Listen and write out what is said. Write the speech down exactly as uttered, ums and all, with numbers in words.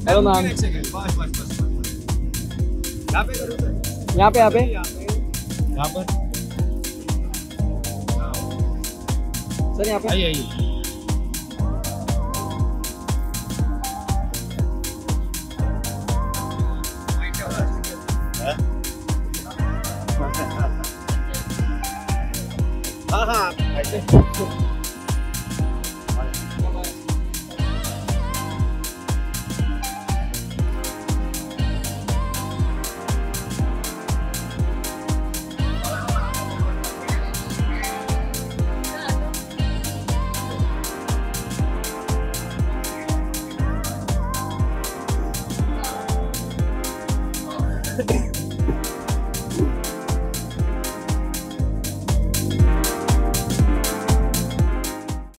Hello ma'am. एक second, बस बस बस यहाँ पे करो सर। यहाँ पे यहाँ पे यहाँ पर सर यहाँ पे आइए आइए। हाँ हाँ ऐसे